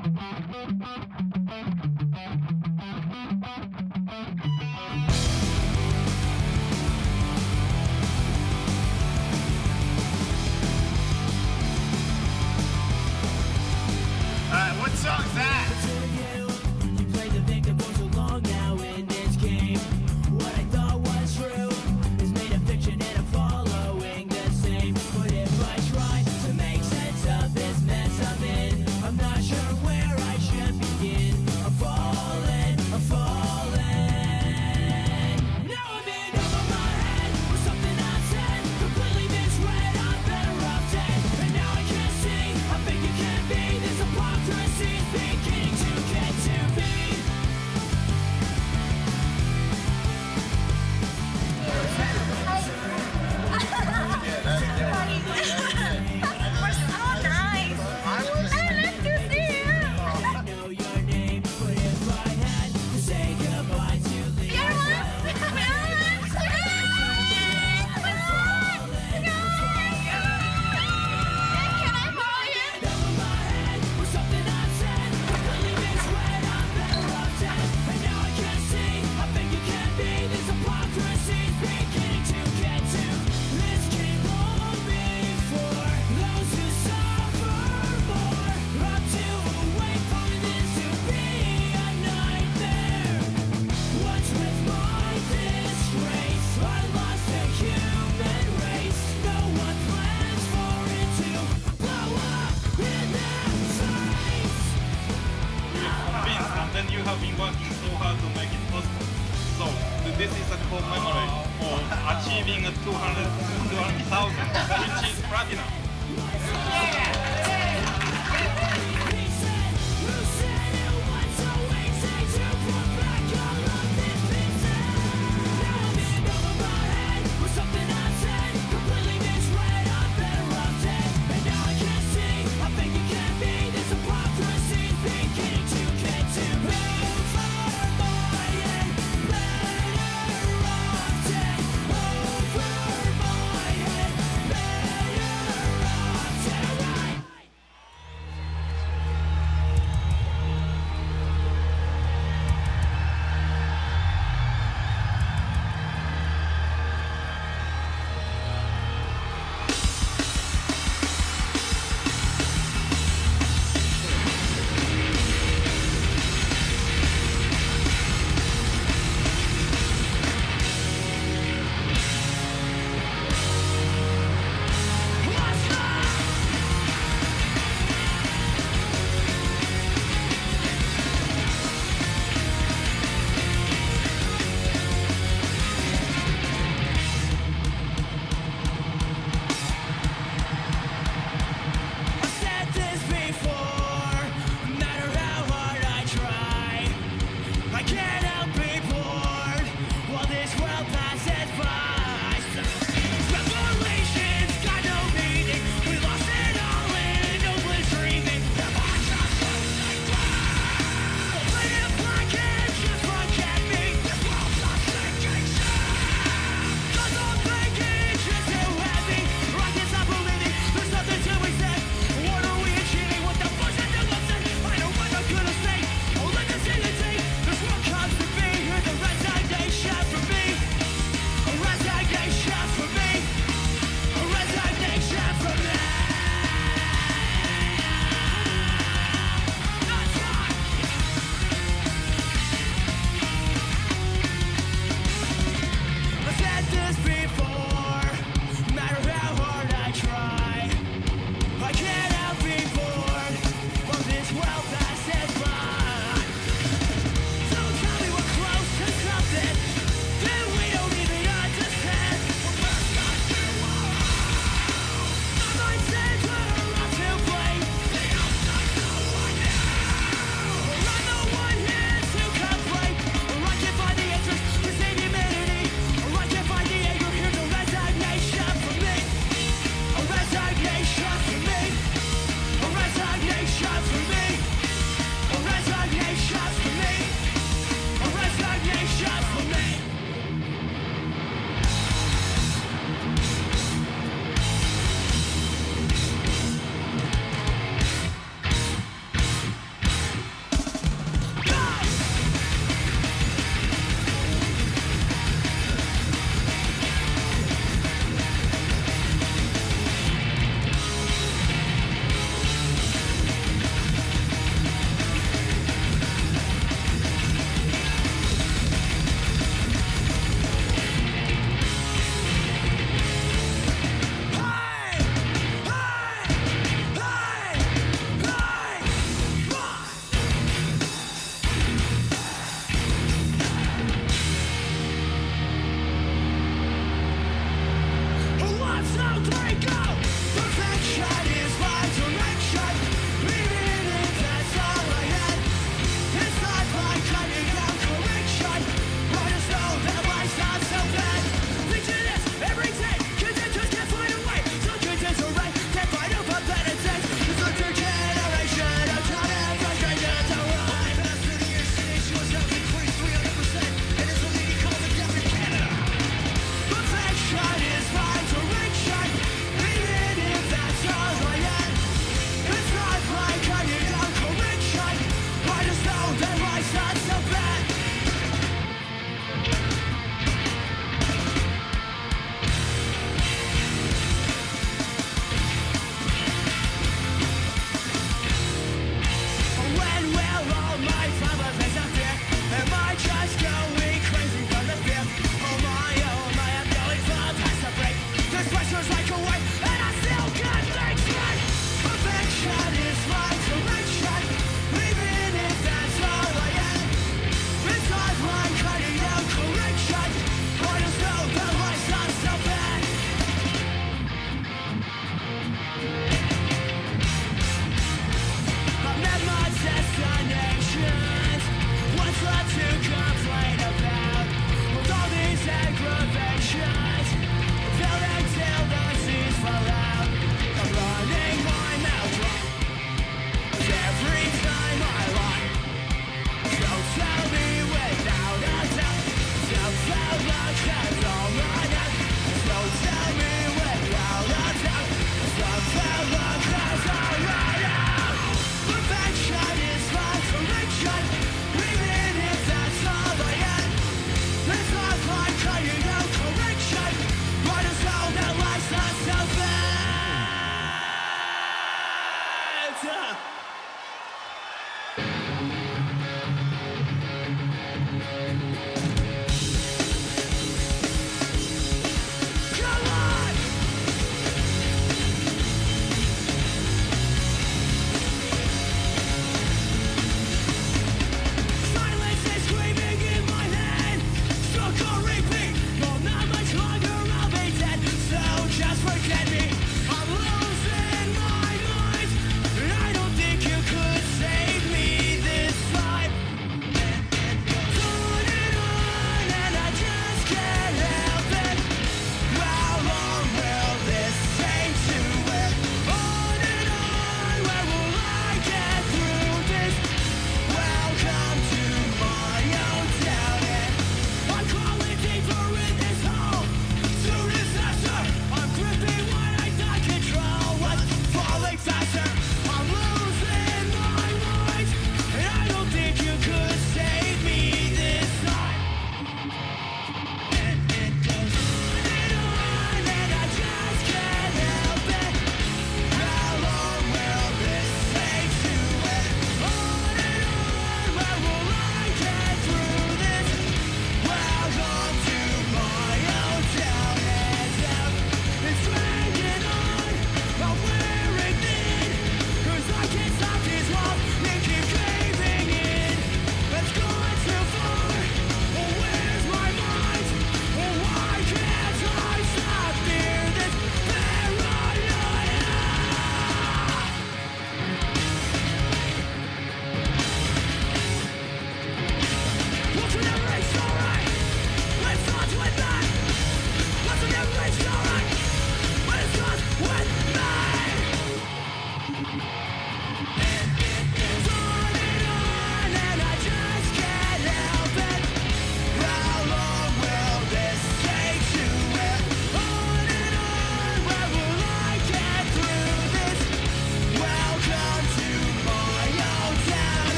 What song's that? You played the victim for so long now in this game. What I thought was true is made a fiction and I'm following the same. But if I try to make sense of this mess I'm in, I'm not sure where I should begin. I'm falling, I'm falling. Now I'm in over my head with something I said, completely misread. I'm better off dead, and now I can't see. I think it can't be this hypocrisy beginning to get to me. I know your name, but if I had to say goodbye to the Then you have been working so hard to make it possible. So this is a core memory of achieving 200,000, which is platinum. Right.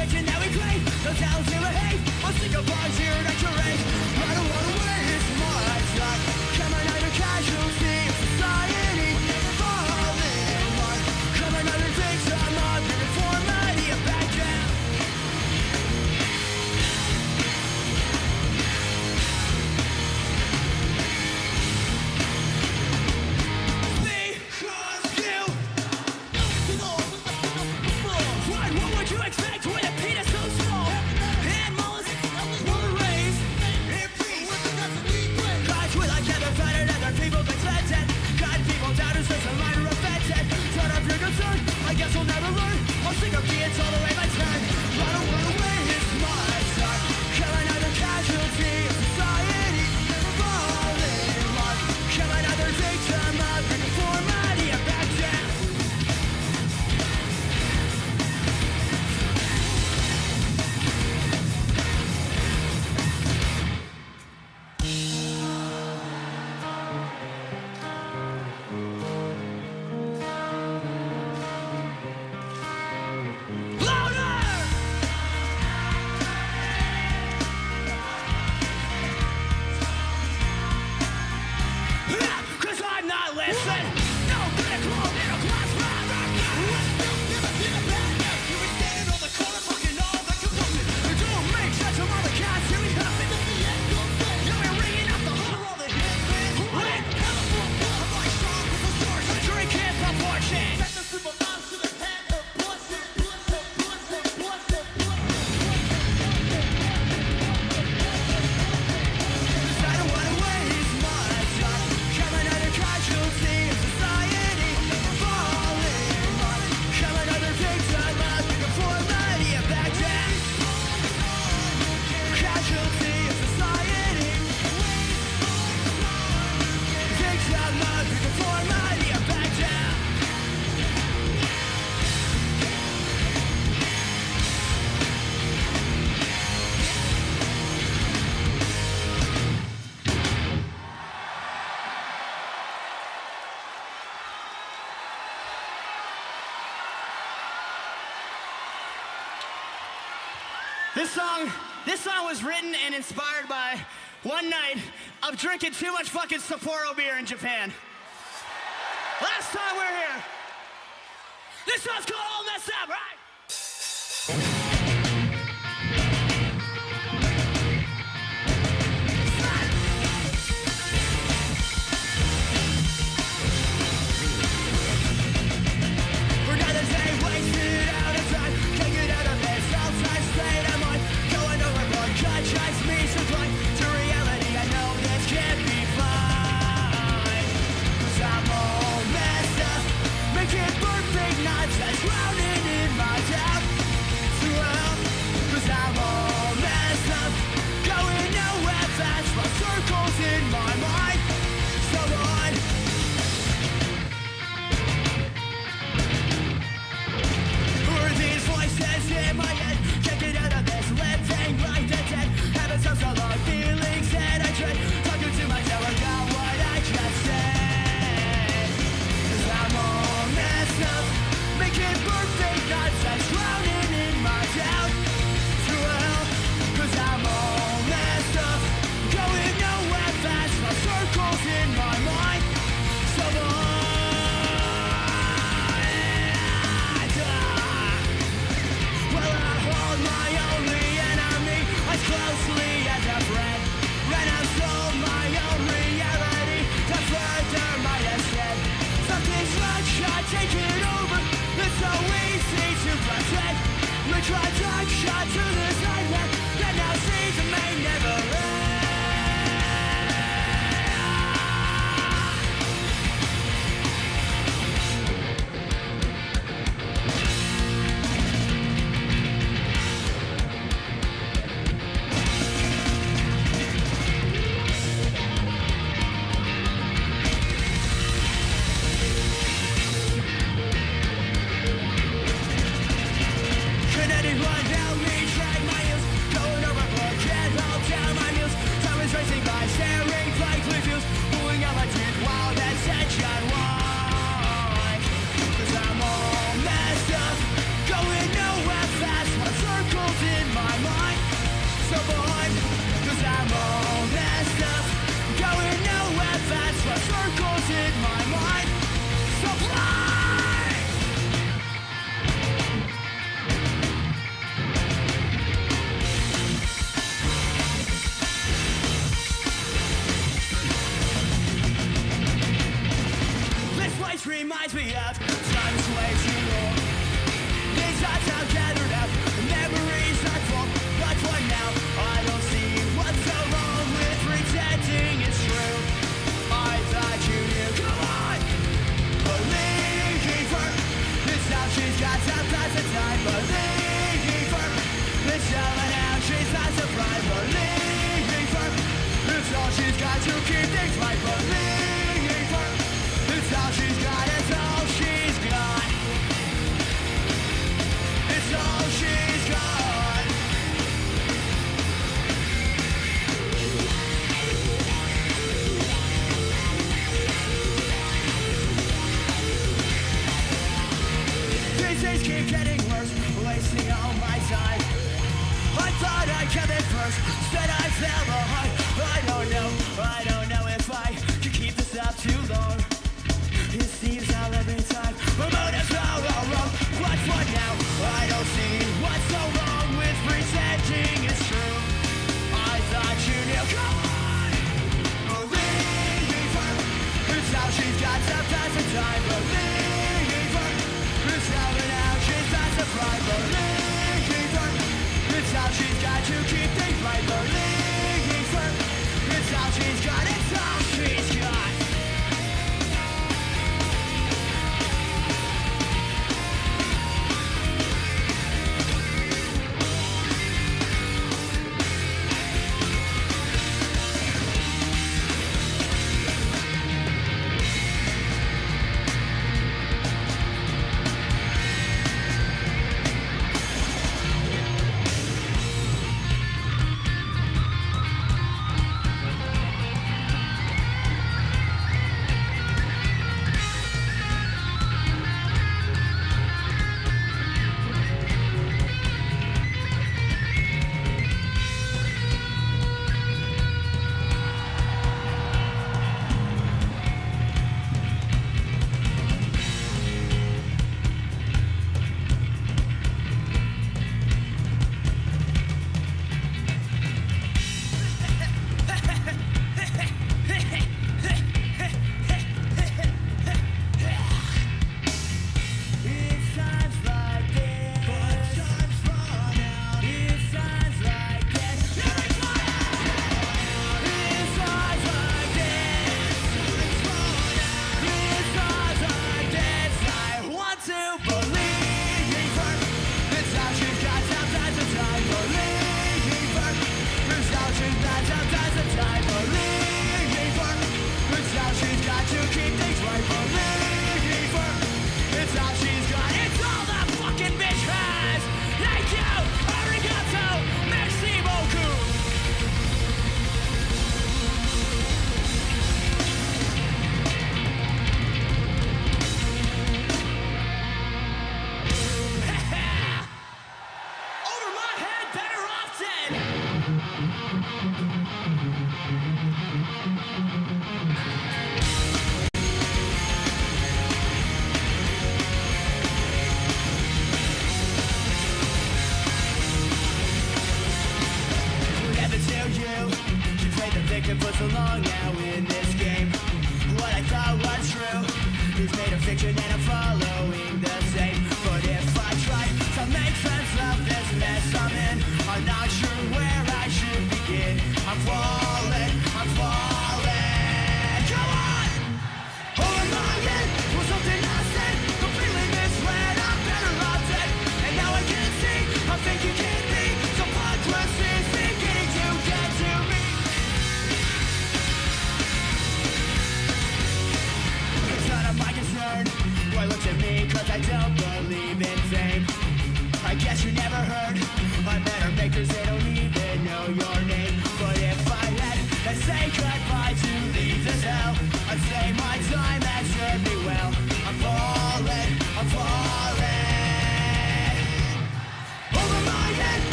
thinking that we great. No towns here we hate. I'll stick up on here and curate. I don't wanna waste my time. Come another casualty of society. Falling in line. Come another victim of your deformity. And back down. What would you expect with a penis so small? And molars were raised in peace. Gosh, we like ever fighting other people get fed. God, people doubt us, there's a minor offended. Turn up your concern, I guess we'll never learn. I'll stick up beats all the way my turn. I don't wanna waste my time. Kill another casualty of society. Falling in line. Kill another victim of your deformity. And back down. Cause I'm not listening. No critical middle class rapper. Never seen a bad news. You were standing on the corner fucking all the commotion. You don't make sense of all the cats here we come. You were ringing out the whole all the hits. When? I'm like strong with the source. I'm drinking proportion. Set the super moms to the head of bullshit. Cause I don't wanna waste my time. Come another casualty of society. Falling in line. Come another victim of your deformity. And back down. Casualty of society. Victim of your deformity. And back down. This song was written and inspired by one night of drinking too much fucking Sapporo beer in Japan. Last time we were here. This song's called All Messed Up, right? Another day wasted out of time. Can't get out of this outside state of mind. Going overboard, God drives me so blind to reality. I know this can't be fine. Cause I'm all messed up. Making perfect nonsense, drowning in my doubt. Well, cause I'm all messed up. Going nowhere fast, lost circles in my mind. So on. Who are these voices in my head? Can't get out of this living like the dead. Having some sort of feelings that I dread. Talking to myself about what I just said. Cause I'm all messed up. Making perfect nonsense, drowning in my doubt. Well, cause I'm all messed up. Going nowhere fast, my circles in my mind. So on. Well, I hold my only enemy as closely as a friend. And I've sold my own reality to further my ascent. Something's wrong, shot, take it over. It's so easy to pretend. We try to shot to this nightmare. And now seems it may never end. Can anyone help me drag my Which reminds me of times way too long. These thoughts are gathered up, memories are full. But for now, I don't see what's so wrong with pretending it's true. I thought you knew, come on! Believe her, this how she's got sometimes a time. Believe her, this how and how she's not surprised. Believe her, this all she's got to keep things right. Believe her, this all she's got, it's all she's got. It's all she's got. These days keep getting worse, wasting all my time. I thought I kept it first, instead I fell behind. I don't know if I could keep this up too long. It seems how every time my motives are all wrong. But for now, I don't see what's so wrong with pretending it's true. I thought you knew, come on! Believe her, it's how she's got sometimes a time. Believe her, it's how and how she's not surprised. Believe her, it's how she's got to keep things right. Believe her, it's how she's got, it's all she's got. For so long now in this game, what I thought was true is made of fiction and I'm following the same. But if I try to make sense of this mess I'm in, I'm not sure where I should begin. I'm falling, come on! Over my head was something I said, completely misled, I'm better off dead. And now I can see, I think you can be, so hypocrisy is beginning to get to me. My concern, boy, look at me, cause I don't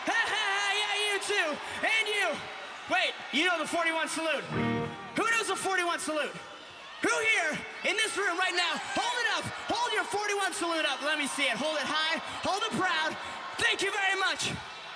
Yeah, you too. And you. Wait, you know the 41 salute. Who knows the 41 salute? Who here in this room right now, hold it up. Hold your 41 salute up. Let me see it. Hold it high. Hold it proud. Thank you very much.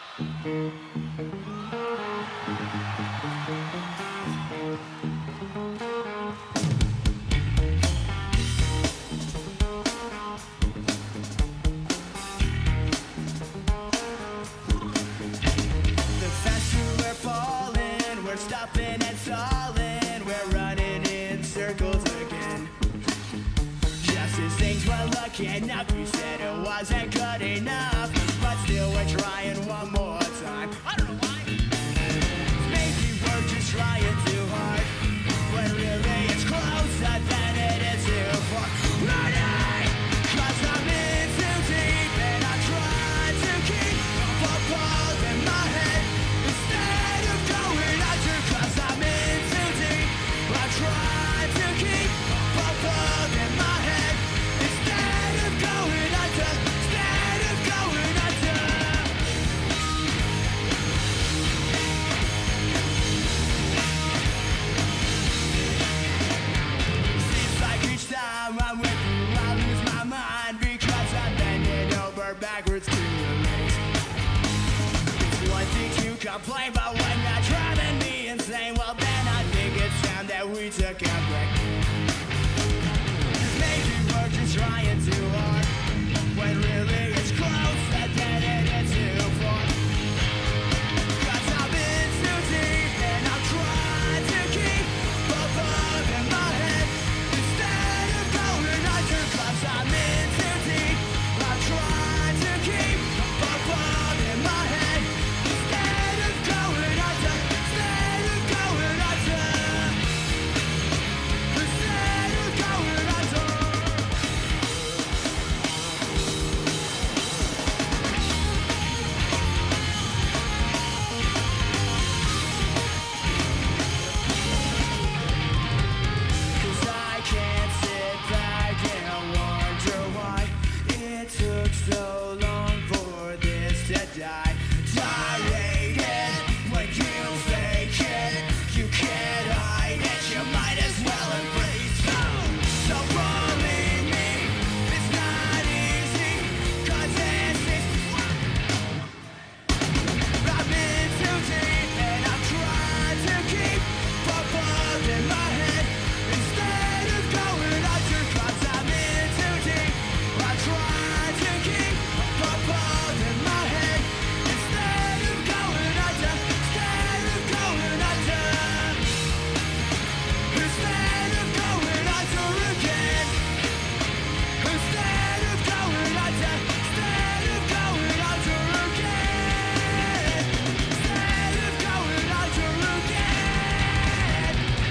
Stopping and stalling, we're running in circles again. Just as things were looking up, you said it wasn't good enough, but still we're trying one more time. I don't know why. Maybe we're just trying too hard, when really it's closer than it is too far. Running, 'cause I'm in too deep and I try to keep the ball in my head instead of going under. 'Cause I'm in too deep, I try to keep the ball in my head instead of going under, instead of going under. Seems like each time I'm with you, I lose my mind because I'm bending over backwards to erase. It's one thing to complain, but when you're driving me insane, well then I think it's time that we took a break. 'Cause maybe we're just trying too hard, when really it's closer than it is too far. 'Cause I'm in too deep and I'm trying to keep the bug in my head instead of going under. 'Cause I'm in too deep, I'm trying to keep the bug in my head instead of going under, instead of going under, instead of going under. Cause I can't sit back and wonder why it took so long for this to die. Gyrated when you fake it, you can't hide it, you might as well embrace it. So believe me, it's not easy, 'cause this is I'm in too deep and I'm trying to keep the bug in my head instead of going under. 'Cause I'm in too deep, I'm trying to keep the bug in my head instead of going under, instead of going under, instead of going under again, instead of going under, instead of going under again, instead of going under again.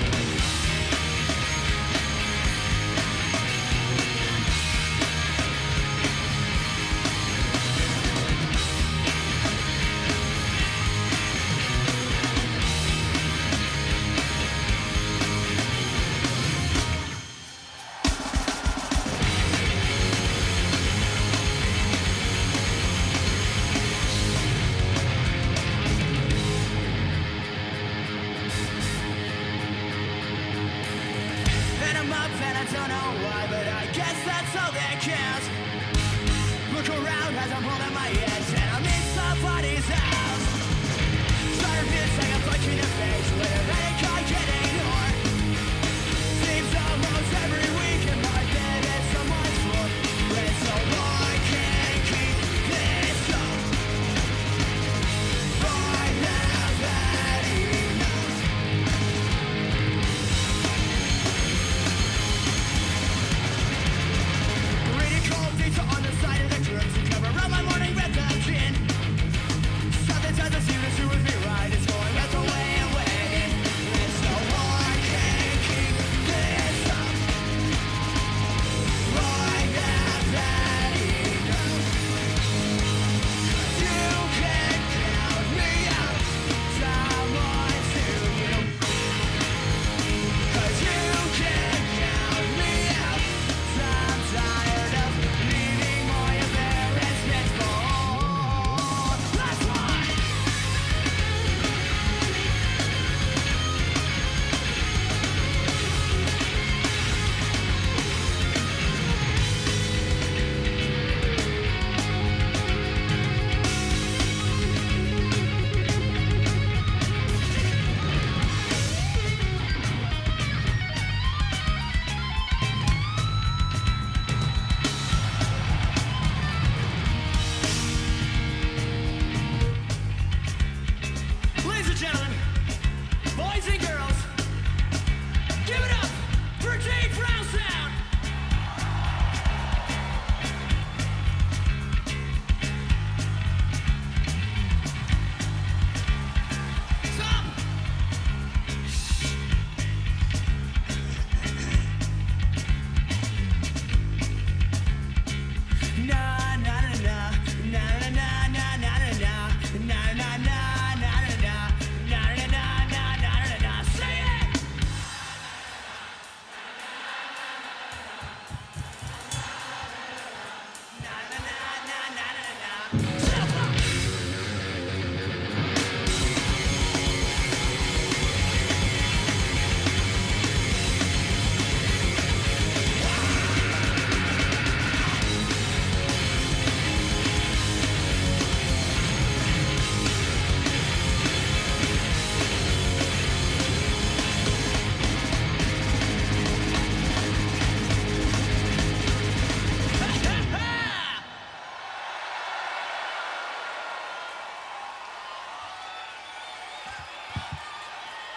And I'm up and I don't know why, but I guess that's all that counts. Look around as I'm holding my head and I'm in somebody's house. Trying to take a punch in the face with a headache I can't ignore. Seems almost every week in my bed it's someone's floor. And so I can't keep this up. I have had enough. Reading cold pizza on the side of the curb to cover up my morning breakfast.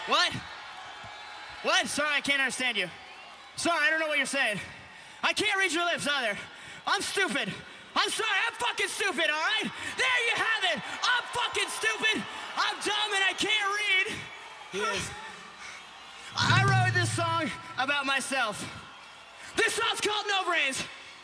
What? What? Sorry, I can't understand you. Sorry, I don't know what you're saying. I can't read your lips either. I'm stupid. I'm sorry, I'm fucking stupid, all right? There you have it. I'm fucking stupid. I'm dumb and I can't read. He is. I wrote this song about myself. This song's called No Brains.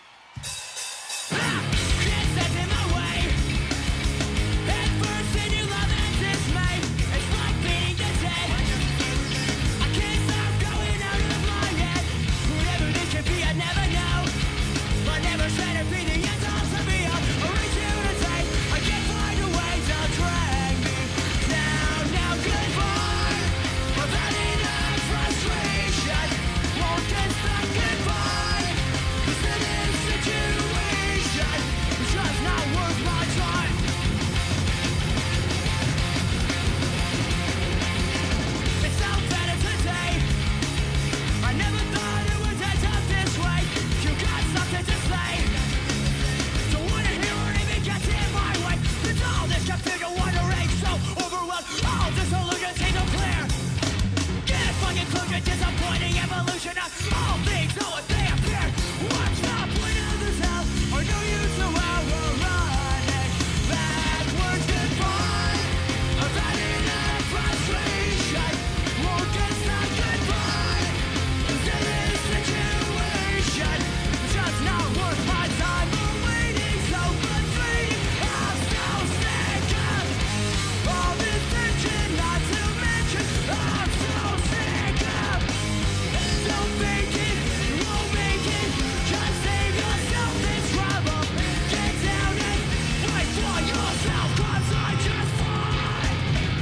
Disappointing evolution of all things, all what they appear. What's the point of this hell? Are no use to our running backwards goodbye. I've had enough frustration. Won't get stuck goodbye. This situation is just not worth my time. I'm waiting, so frustrating. I'm so sick of all this tension, not to mention I'm so sick of. Don't make it, you won't make it. Just save yourself this trouble. Get down and fight for yourself, 'cause I just fight.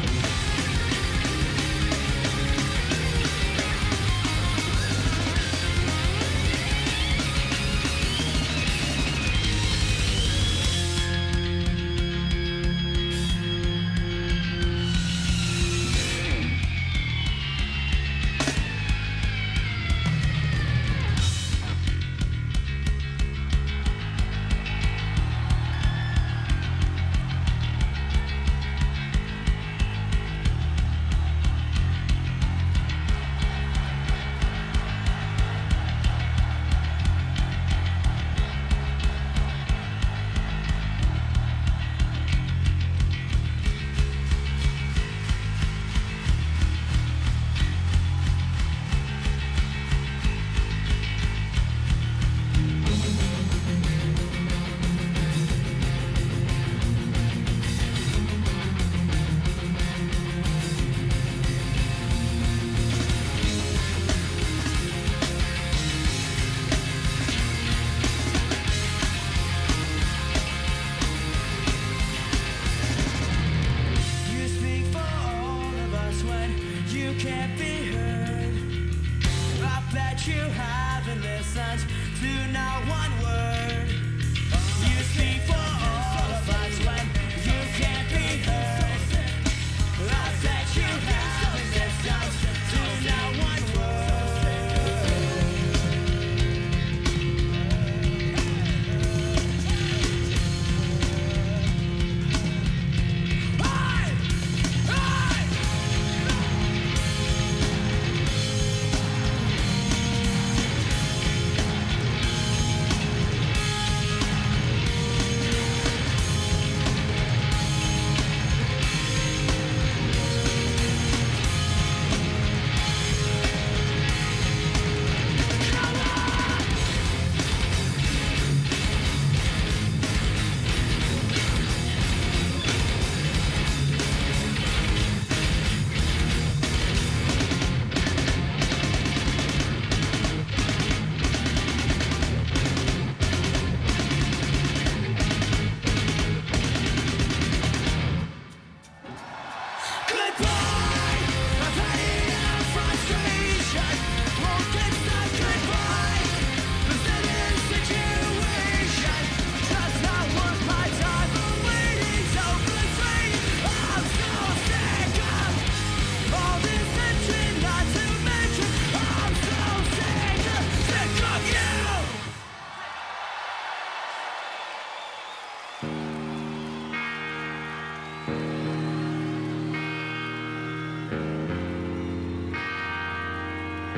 You speak for all of us when you can't be heard. I bet you haven't listened to not one word. You speak for all of us when you can't be heard. I bet you haven't listened to not one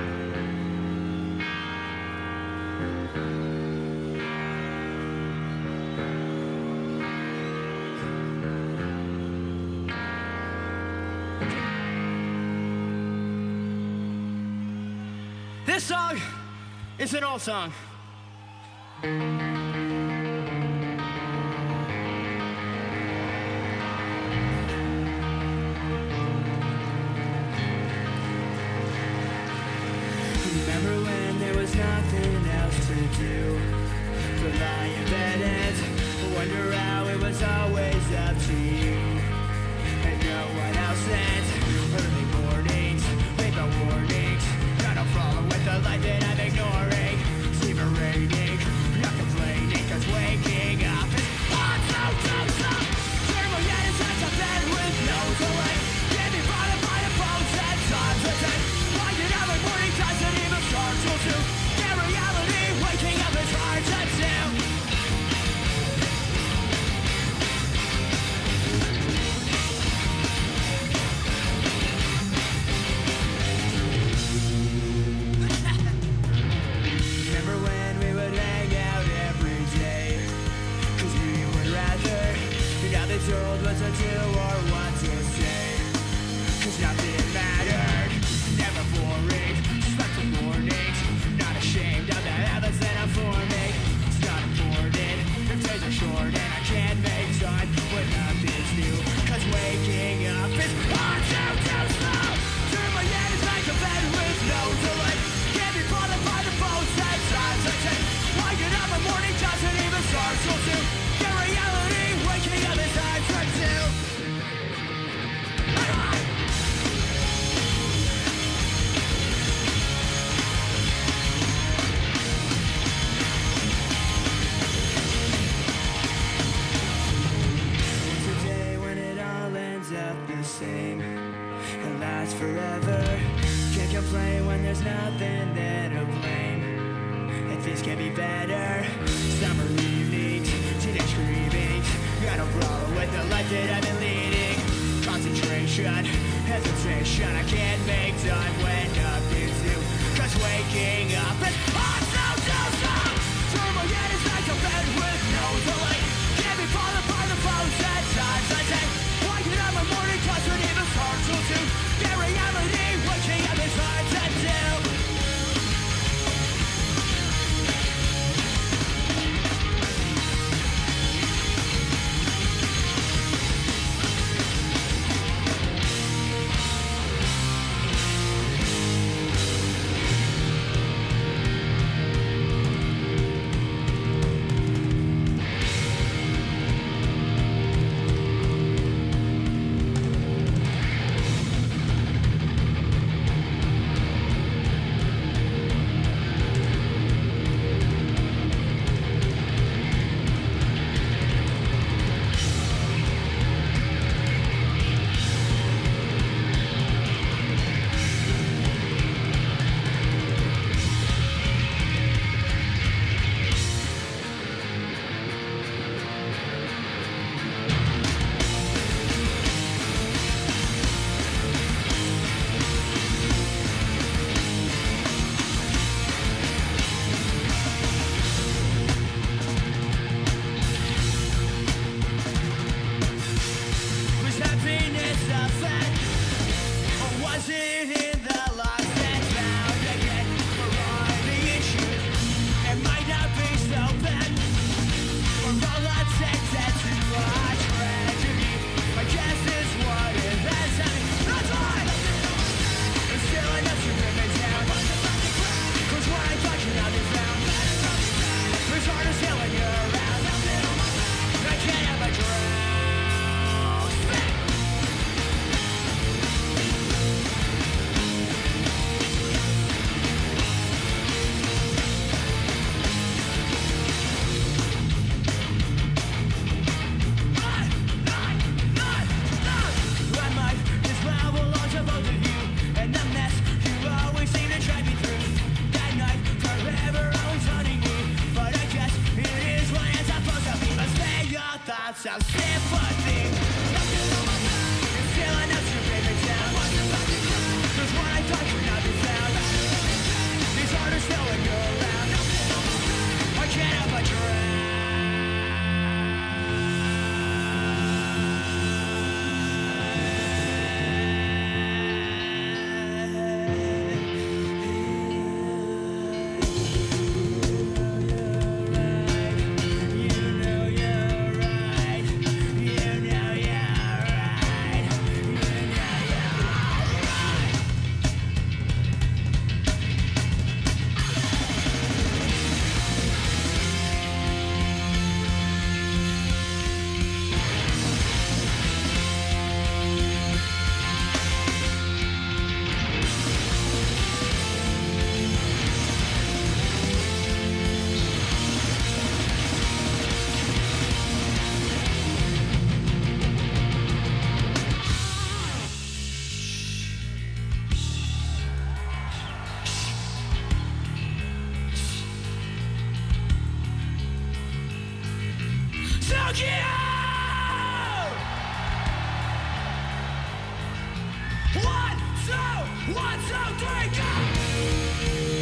This song is an old song. Remember when there was nothing else to do but lie in bed and wonder how it was always up to you and no one else sent early mornings, late night warnings, trying to follow with the light that I'm ignoring. Sleep raining, not complaining, cause waking up is hard, so turn my head inside the bed with no delay. Get me bothered by the phones and times the day. Finding out my morning doesn't even start till 2. In reality, waking up is hard to do. Remember when we would hang out every day? Cause we would rather not be told what to do or what to say. Cause nothing mattered, never boring. Slept in mornings, not ashamed of the habits that I'm forming. It's not important if days are short and I can't make time when nothing's new. Cause waking up is hard to slow. Turn my head inside the bed with no delay. Can't be bothered by the phones and times I take. Waking up in the morning doesn't even start till 2. In reality, waking up is hard to do. It's a day when it all ends up the same and lasts forever. Can't complain when there's nothing there to blame. And things can be better. Summer evenings, teenage cravings. Got no problem with the life that I've been leading. Concentration, hesitation. I can't make time when nothing's new. Cause waking up is hard to slow. Turn my head inside the bed with no delay. Can't be bothered by the phones and times I take. Waking up in the morning doesn't even start till 2. In reality, waking up is hard to do. 1, 2, 3, go!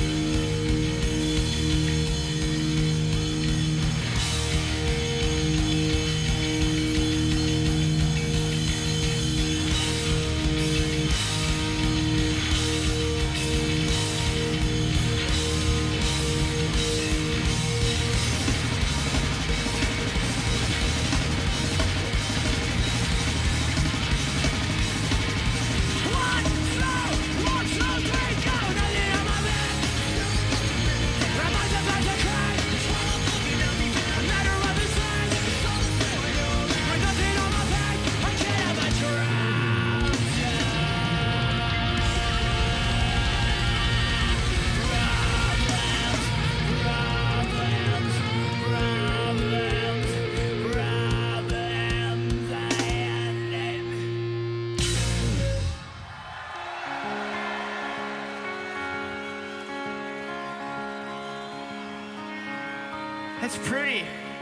It's pretty.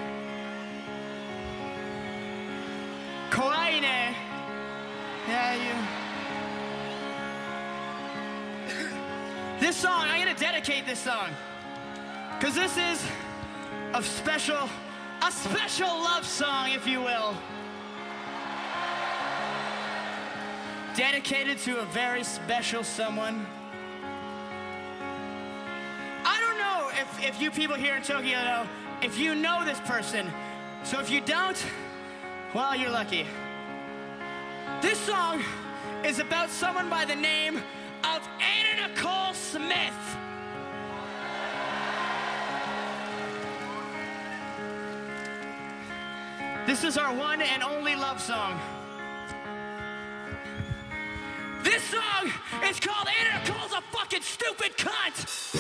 Kawaii ne. Yeah, you. This song, I'm gonna dedicate this song. Cause this is a special love song, if you will. Dedicated to a very special someone. I don't know if you people here in Tokyo know if you know this person. So if you don't, well, you're lucky. This song is about someone by the name of Anna Nicole Smith. This is our one and only love song. This song is called Anna Nicole's a fucking stupid cunt.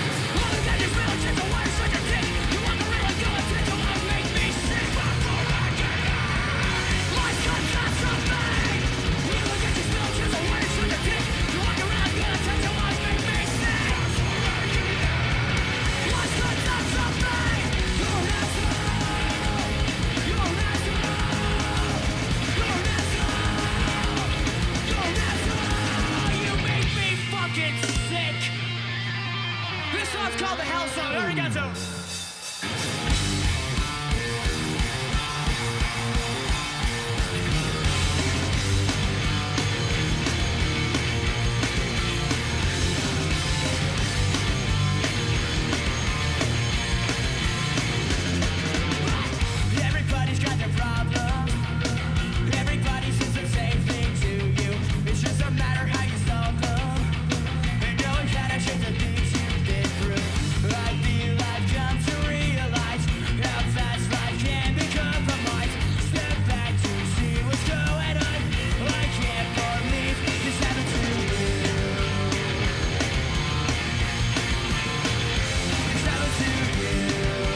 This song's called the Hell Song. Arigato. Everybody's got their problems. Everybody says the same thing to you. It's just a matter how you solve them. And no one can actually the things you did through. I feel I've come to realize how fast life can be compromised. Step back to see what's going on. I can't believe this happened to you. This happened to you.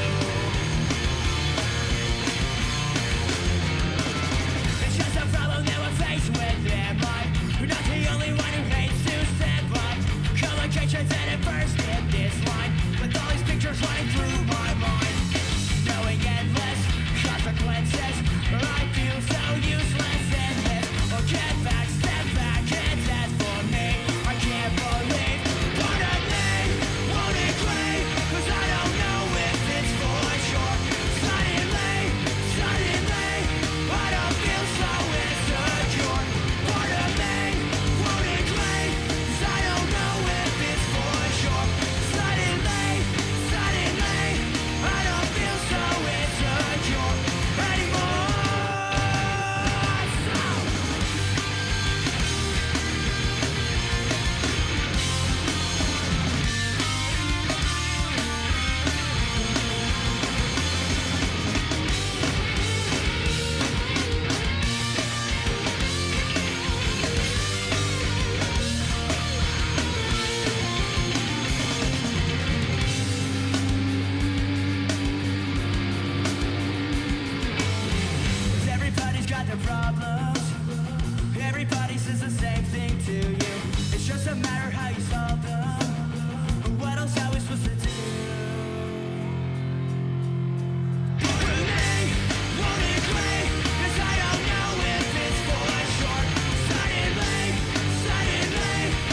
It's just a problem that we're faced with, am I? You're not the only one who hates to stand by. Complications that at first hit this line. With all these pictures running through my mind. Knowing endless consequences. I feel so useless in this. Oh, get back, step back, it's that for me. I can't believe part of me won't agree. Cause I don't know if it's for sure. Suddenly, I don't feel so insecure. Part of me won't agree. Cause I don't know if it's for sure. Suddenly, I don't feel so insecure anymore. Everybody's got their problems. Everybody says the same thing to you. It's just a matter how you solve them. What else are we supposed to do? Part of me won't agree, 'cause I don't know if it's for sure. Suddenly,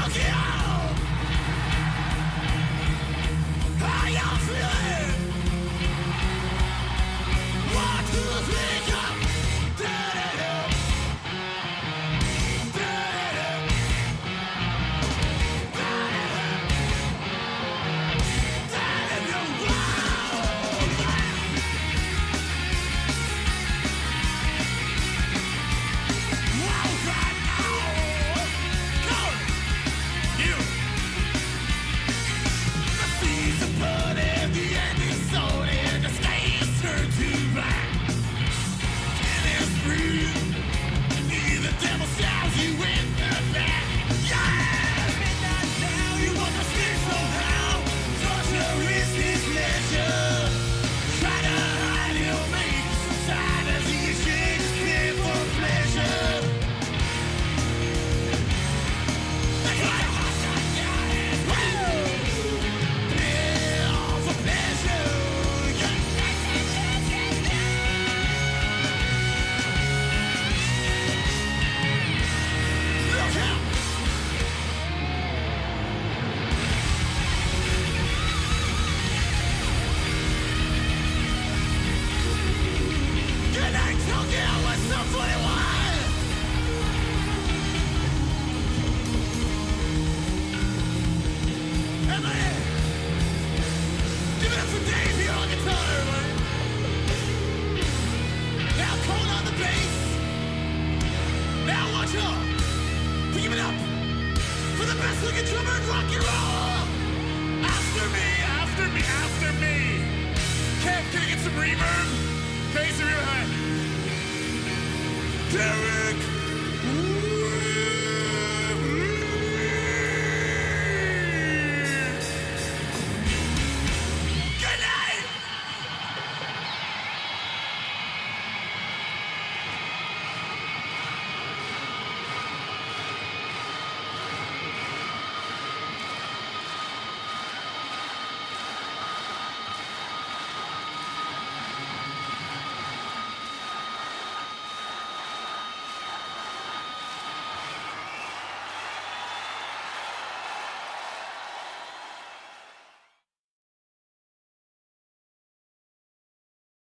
Derek!